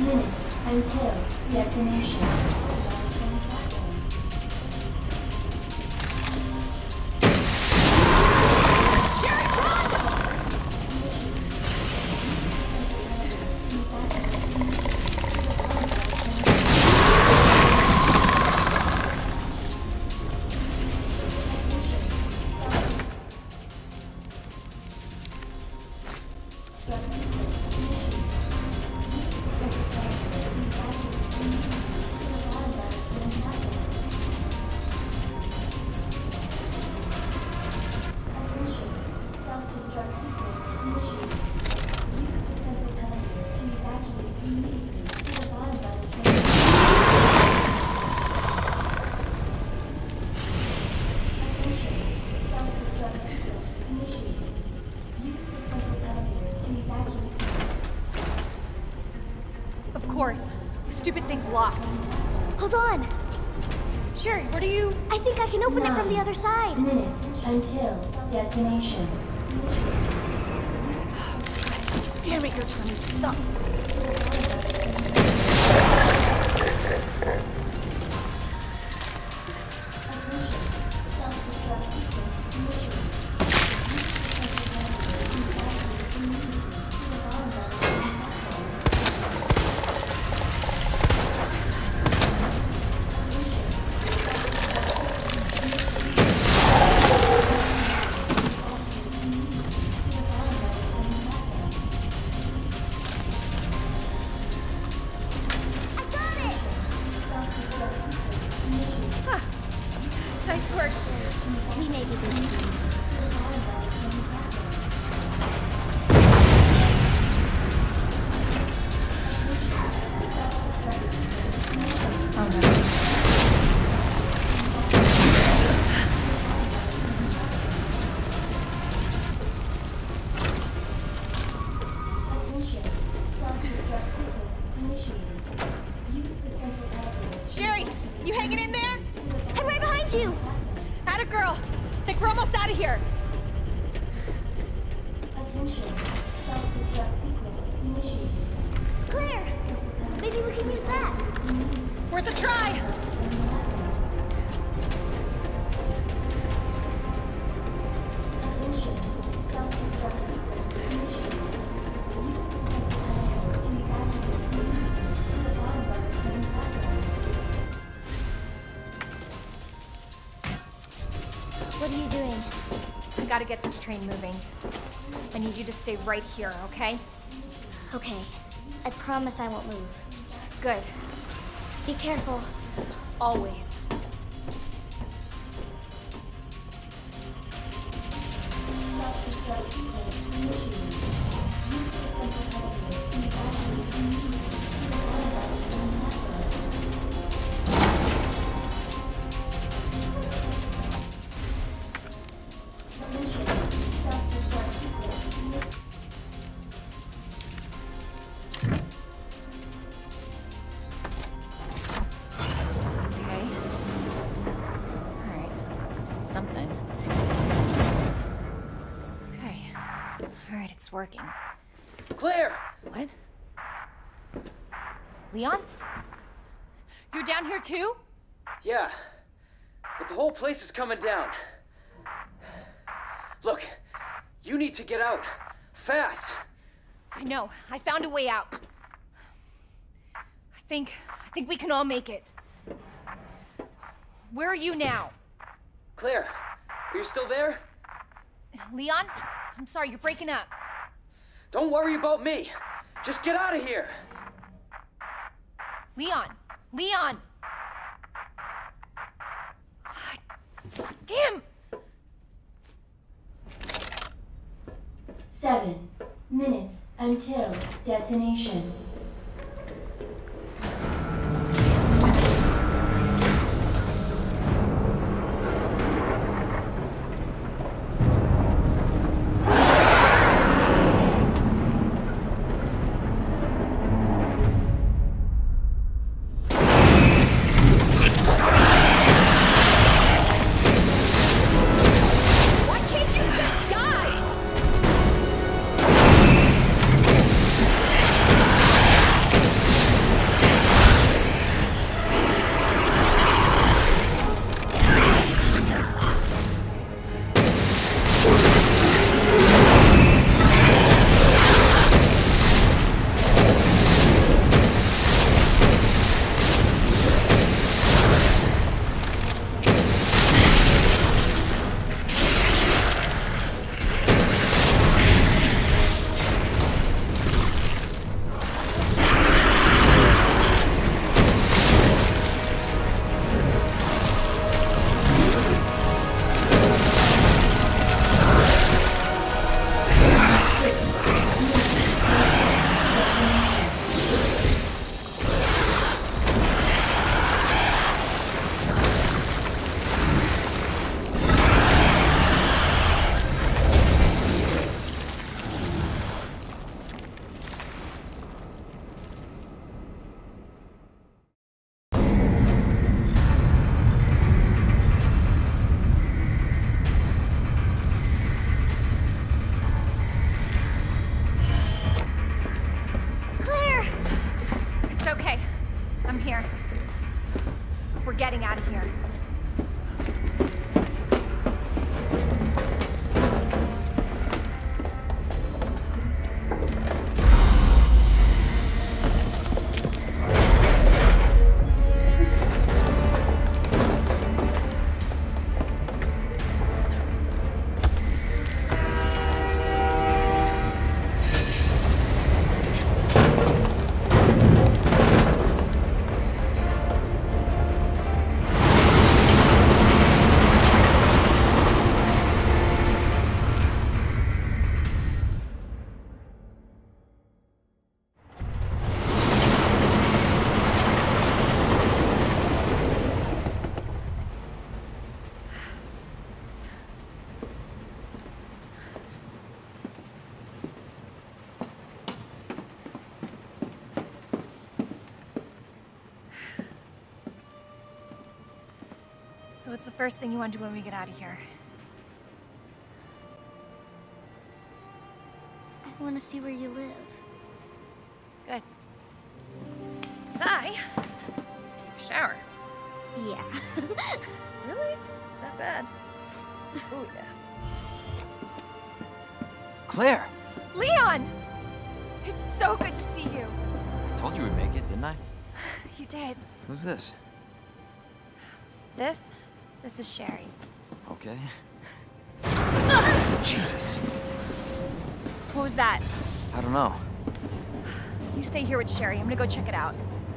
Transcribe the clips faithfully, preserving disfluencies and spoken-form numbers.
minutes until detonation. Of course. The stupid thing's locked. Hold on. Sherry, what are you... I think I can open Nine it from the other side. Minutes until detonation. Damn it, your timing sucks. Nice work, Sherry. We may be busy. Oh no. Attention. Self-destruct sequence initiated. Use the central elevator. Sherry, you hanging in there? I'm right behind you. Atta girl. Think we're almost out of here. Attention. Self-destruct sequence initiated. Claire, maybe we can use that. Worth a try. Attention. Self-destruct sequence initiated. Use the central elevator to evacuate to the bottom of the train platform. What are you doing? I gotta get this train moving. I need you to stay right here, okay? Okay. I promise I won't move. Good. Be careful. Always. Self-destruct sequence initiated. Use the central elevator to evacuate to the bottom of the train platform. Attention. Self-destruct sequence initiated. Okay. Alright. Did something. Okay. Alright, it's working. Claire! What? Leon? You're down here too? Yeah, but the whole place is coming down. Look, you need to get out. Fast! I know. I found a way out. I think... I think we can all make it. Where are you now? Claire, are you still there? Leon? I'm sorry, you're breaking up. Don't worry about me. Just get out of here. Leon! Leon! Damn! Seven minutes until detonation. Why can't you just die? getting out of here. So what's the first thing you want to do when we get out of here? I want to see where you live. Good. So I take a shower. Yeah. Really? That bad? Oh yeah. Claire! Leon! It's so good to see you. I told you we'd make it, didn't I? You did. Who's this? This? This is Sherry. Okay. Jesus. What was that? I don't know. You stay here with Sherry. I'm gonna go check it out.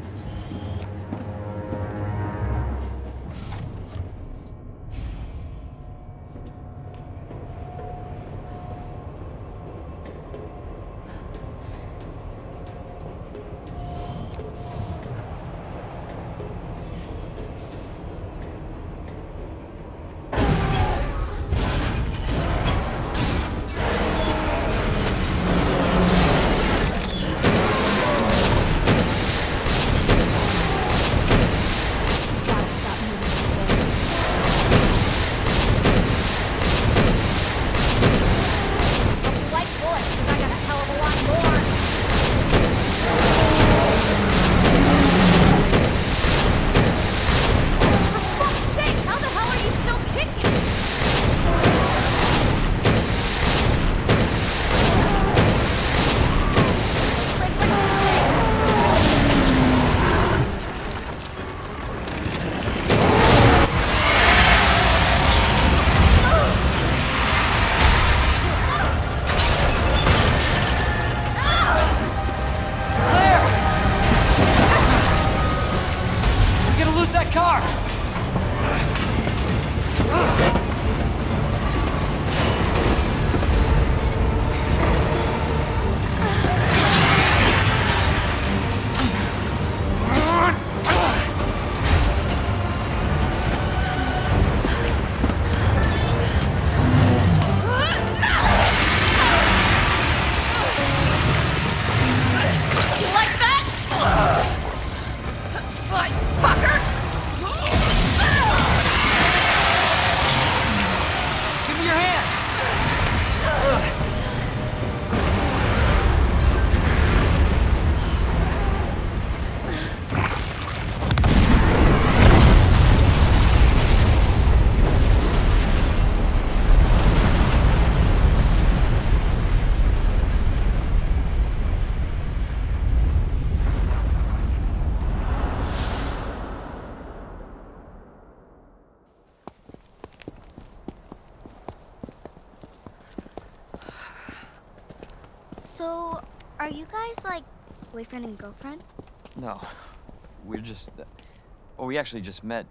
So, are you guys like boyfriend and girlfriend? No. We're just... Uh, well, we actually just met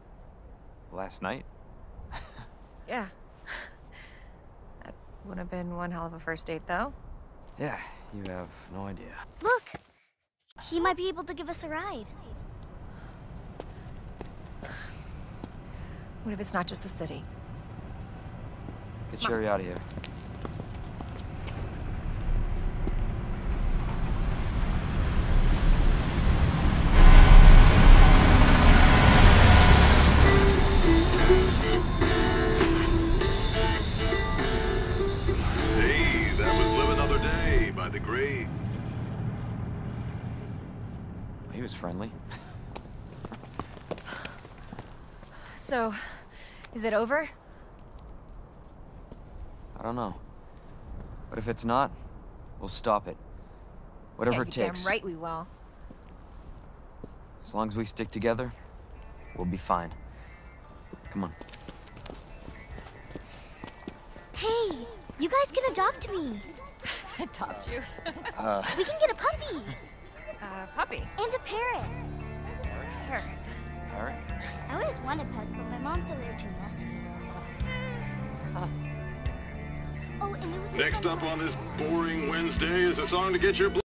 last night. Yeah. That would have been one hell of a first date, though. Yeah, you have no idea. Look! He might be able to give us a ride. What if it's not just the city? Get Sherry out of here. Hey, that was Live Another Day by The Great. He was friendly. So, is it over? I don't know. But if it's not, we'll stop it. Whatever Yeah, it you're takes. damn right we will. As long as we stick together, we'll be fine. Come on. Hey, you guys can adopt me. Adopt you. Uh, We can get a puppy uh, puppy. and a parrot. Parrot. alright. I always wanted pets, but my mom said they were too messy. Huh. Oh, and it would be Next fun up to on watch this Hannah. boring Wednesday is a song to get your blood